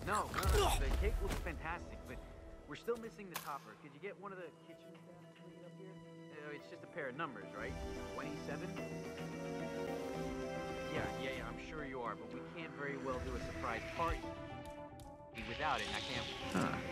No, the cake looks fantastic, but we're still missing the topper. Could you get one of the kitchen staff to bring it up here? It's just a pair of numbers, right? 27? Yeah, I'm sure you are, but we can't very well do a surprise party without it, now can we? Huh.